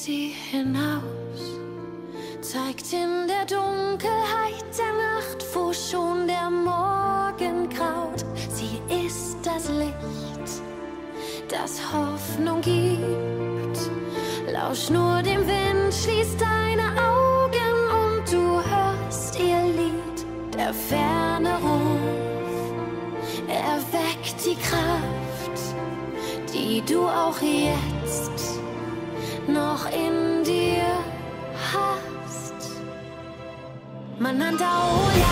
sie hinaus, zeigt in der Dunkelheit der Nacht, wo schon der Morgen graut. Sie ist das Licht, das Hoffnung gibt. Lausch nur dem Wind, schließ deine Augen und du hörst ihr Lied. Der ferne Ruf erweckt die Kraft, die du auch jetzt noch in dir hast. Manantaoya,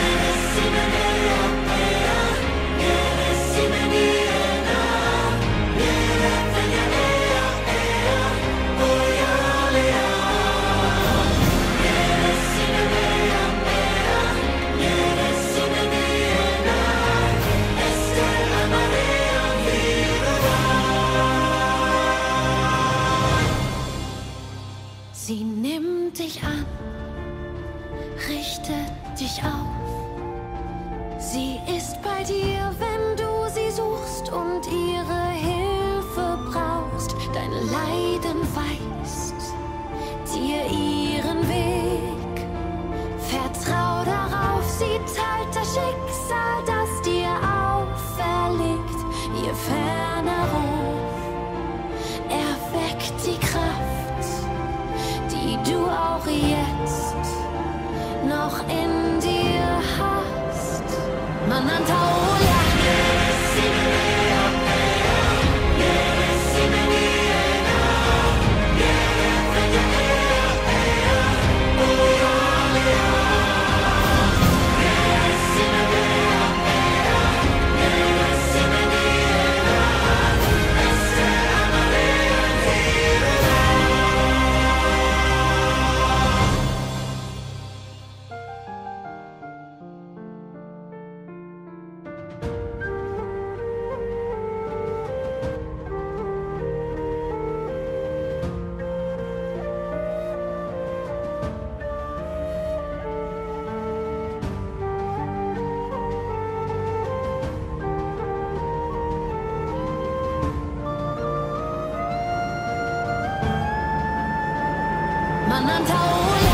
sie nimmt dich an, richtet dich auf. Sie ist bei dir, wenn du sie suchst und ihre Hilfe brauchst. Dein Leiden weist dir ihren Weg. Vertrau darauf, sie teilt das Schicksal, das dir auferlegt. Ihr ferner Ruf erweckt die Kraft, die du auch jetzt noch in dir hast. Manantaoya, Manantaoya.